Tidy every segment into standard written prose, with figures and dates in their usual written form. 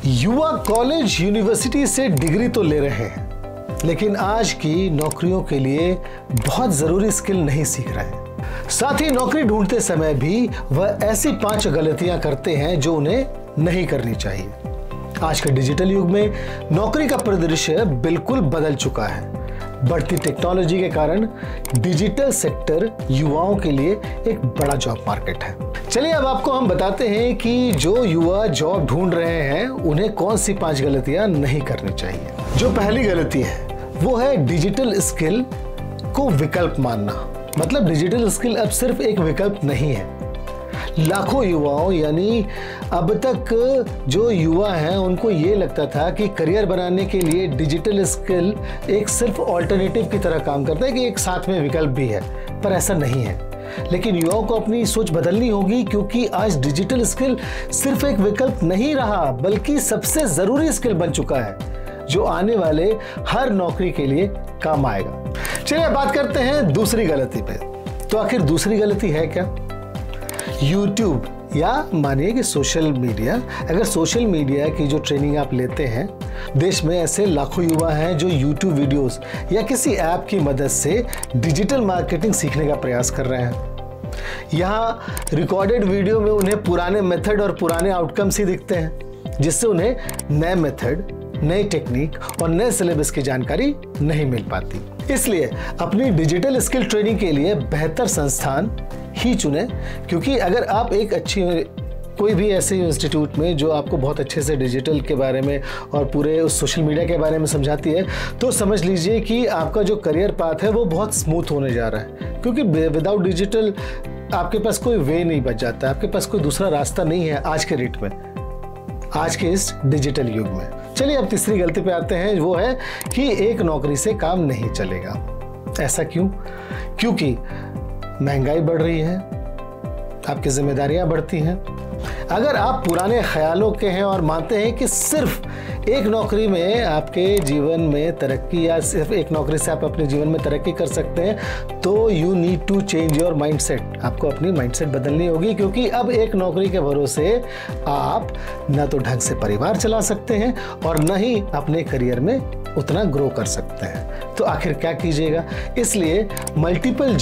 युवा college university से degree तो ले रहे हैं, लेकिन आज की नौकरियों के लिए बहुत ज़रूरी स्किल नहीं सीख रहे हैं। साथ ही नौकरी ढूंढते समय भी वह ऐसी 5 गलतियां करते हैं जो उन्हें नहीं करनी चाहिए। आज के डिजिटल युग में नौकरी का परिदृश्य बिल्कुल बदल चुका है। बढ़ती टेक्नोलॉजी के कारण डिजिटल सेक्टर युवाओं के लिए एक बड़ा जॉब मार्केट है। चलिए अब आपको हम बताते हैं कि जो युवा जॉब ढूंढ रहे हैं उन्हें कौन सी 5 गलतियां नहीं करनी चाहिए। जो पहली गलती है वो है डिजिटल स्किल को विकल्प मानना। मतलब डिजिटल स्किल अब सिर्फ एक विकल्प नहीं है। लाखों युवाओं यानी अब तक जो युवा हैं उनको ये लगता था कि करियर बनाने के लिए डिजिटल स्किल एक सिर्फ ऑल्टरनेटिव की तरह काम करता है, कि एक साथ में विकल्प भी है, पर ऐसा नहीं है। लेकिन युवाओं को अपनी सोच बदलनी होगी, क्योंकि आज डिजिटल स्किल सिर्फ एक विकल्प नहीं रहा बल्कि सबसे ज़रूरी स्किल बन चुका है, जो आने वाले हर नौकरी के लिए काम आएगा। चलिए बात करते हैं दूसरी गलती पे। तो आखिर दूसरी गलती है क्या? YouTube या मानिए कि सोशल मीडिया। अगर सोशल मीडिया की जो ट्रेनिंग आप लेते हैं, देश में ऐसे लाखों युवा हैं जो YouTube वीडियोस या किसी ऐप की मदद से डिजिटल मार्केटिंग सीखने का प्रयास कर रहे हैं। यहाँ रिकॉर्डेड वीडियो में उन्हें पुराने मेथड और पुराने आउटकम्स ही दिखते हैं, जिससे उन्हें नए मेथड, नई टेक्निक और नए सिलेबस की जानकारी नहीं मिल पाती। इसलिए अपनी डिजिटल स्किल ट्रेनिंग के लिए बेहतर संस्थान ही चुनें, क्योंकि अगर आप एक अच्छी कोई भी ऐसे इंस्टीट्यूट में जो आपको बहुत अच्छे से डिजिटल के बारे में और पूरे उस सोशल मीडिया के बारे में समझाती है, तो समझ लीजिए कि आपका जो करियर पाथ है वो बहुत स्मूथ होने जा रहा है। क्योंकि विदाउट डिजिटल आपके पास कोई वे नहीं बच जाता, आपके पास कोई दूसरा रास्ता नहीं है आज के रेट में, आज के इस डिजिटल युग में। चलिए अब तीसरी गलती पे आते हैं, वो है कि एक नौकरी से काम नहीं चलेगा। ऐसा क्यों? क्योंकि महंगाई बढ़ रही है, आपकी जिम्मेदारियां बढ़ती हैं। अगर आप पुराने ख्यालों के हैं और मानते हैं कि सिर्फ एक नौकरी में आपके जीवन में तरक्की या सिर्फ एक नौकरी से आप अपने जीवन में तरक्की कर सकते हैं, तो you need to change your mindset. आपको अपनी माइंडसेट बदलनी होगी, क्योंकि अब एक नौकरी के भरोसे आप न तो ढंग से परिवार चला सकते हैं और न ही अपने करियर में उतना ग्रो कर सकते हैं। तो आखिर क्या कीजिएगा? इसलिए मल्टीपल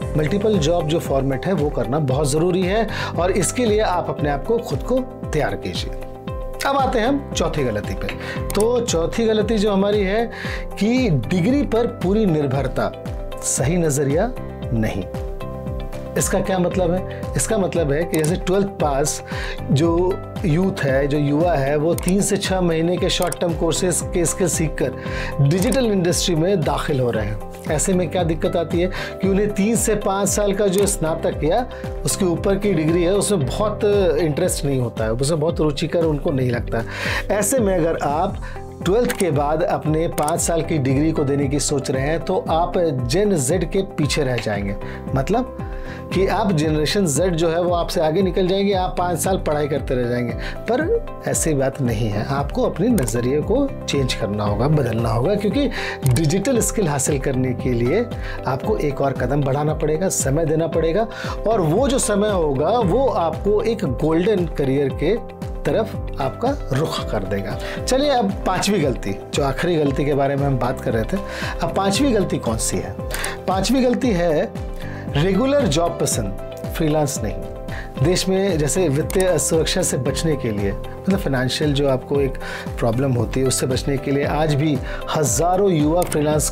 जॉब जो फॉर्मेट है वो करना बहुत ज़रूरी है, और इसके लिए आप अपने आप को खुद को तैयार कीजिए। अब आते हैं हम चौथी गलती पे। तो चौथी गलती जो हमारी है कि डिग्री पर पूरी निर्भरता, सही नज़रिया नहीं। इसका क्या मतलब है? इसका मतलब है कि जैसे 12th पास जो यूथ है, जो युवा है, वो 3 से 6 महीने के शॉर्ट टर्म कोर्सेज के स्किल सीखकर डिजिटल इंडस्ट्री में दाखिल हो रहे हैं। ऐसे में क्या दिक्कत आती है कि उन्हें 3 से 5 साल का जो स्नातक या उसके ऊपर की डिग्री है उसमें बहुत इंटरेस्ट नहीं होता है, उसमें बहुत रुचिकर उनको नहीं लगता। ऐसे में अगर आप 12th के बाद अपने 5 साल की डिग्री को देने की सोच रहे हैं, तो आप जेन जेड के पीछे रह जाएंगे। मतलब कि आप जनरेशन जेड जो है वो आपसे आगे निकल जाएंगे, आप 5 साल पढ़ाई करते रह जाएंगे। पर ऐसी बात नहीं है, आपको अपने नज़रिए को चेंज करना होगा, बदलना होगा, क्योंकि डिजिटल स्किल हासिल करने के लिए आपको एक और कदम बढ़ाना पड़ेगा, समय देना पड़ेगा, और वो जो समय होगा वो आपको एक गोल्डन करियर के तरफ आपका रुख कर देगा। चलिए अब 5वीं गलती, जो आखिरी गलती के बारे में हम बात कर रहे थे, अब 5वीं गलती कौन सी है? 5वीं गलती है रेगुलर जॉब पसंद, फ्रीलांस नहीं। देश में जैसे वित्तीय असुरक्षा से बचने के लिए, मतलब फाइनेंशियल जो आपको एक प्रॉब्लम होती है उससे बचने के लिए आज भी हज़ारों युवा फ्रीलांस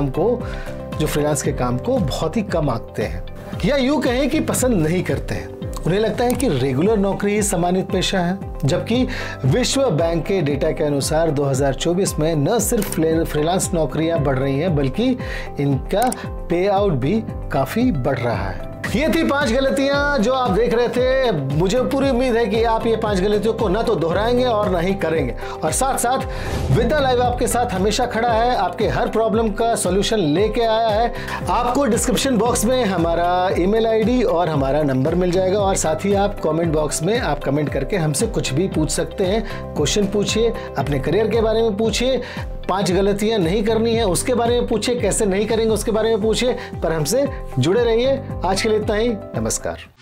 के काम को बहुत ही कम आंकते हैं, या यूँ कहें कि पसंद नहीं करते हैं। उन्हें लगता है कि रेगुलर नौकरी ही सम्मानित पेशा है, जबकि विश्व बैंक के डेटा के अनुसार 2024 में न सिर्फ फ्रीलांस नौकरियां बढ़ रही हैं, बल्कि इनका पे आउट भी काफ़ी बढ़ रहा है। ये थी 5 गलतियां जो आप देख रहे थे। मुझे पूरी उम्मीद है कि आप ये 5 गलतियों को ना तो दोहराएंगे और ना ही करेंगे। और साथ साथ विद्या लाइव आपके साथ हमेशा खड़ा है, आपके हर प्रॉब्लम का सॉल्यूशन लेके आया है। आपको डिस्क्रिप्शन बॉक्स में हमारा ईमेल आईडी और हमारा नंबर मिल जाएगा, और साथ ही आप कमेंट बॉक्स में आप कमेंट करके हमसे कुछ भी पूछ सकते हैं। क्वेश्चन पूछिए, अपने करियर के बारे में पूछिए, 5 गलतियां नहीं करनी है उसके बारे में पूछिए, कैसे नहीं करेंगे उसके बारे में पूछिए, पर हमसे जुड़े रहिए। आज के लिए इतना ही, नमस्कार।